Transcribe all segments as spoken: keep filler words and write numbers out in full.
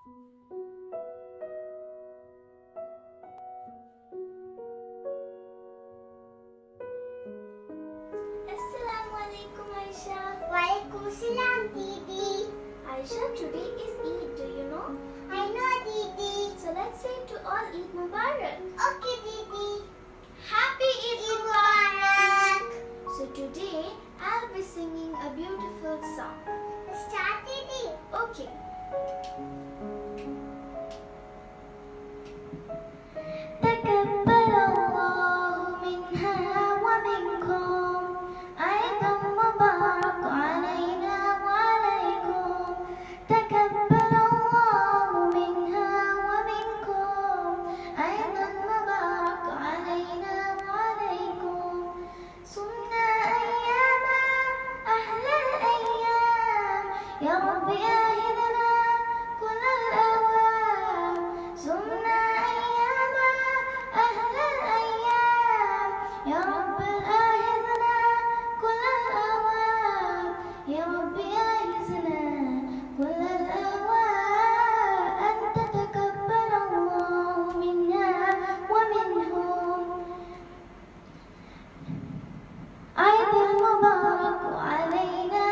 Assalamu alaikum, Aysha. Walaikum salam, Didi. Aysha, today is Eid, do you know? I know, Didi. So let's say to all Eid Mubarak. Okay, Didi. Happy Eid Eid Mubarak. So today I'll be singing a beautiful song. Start, Didi. Okay. يا رب أهدنا كل الأوام صمنا أياما أهل الأيام يا رب أهدنا كل الأوام يا رب أهدنا كل الأوام أنت تقبل الله منا ومنهم عيد المبارك علينا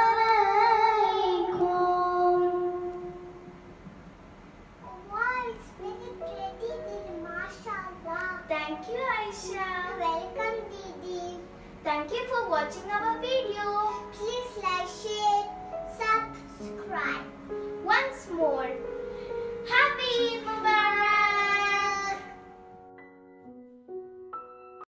Thank you, Aysha. Welcome, Didi. Thank you for watching our video. Please like, share, subscribe. Once more,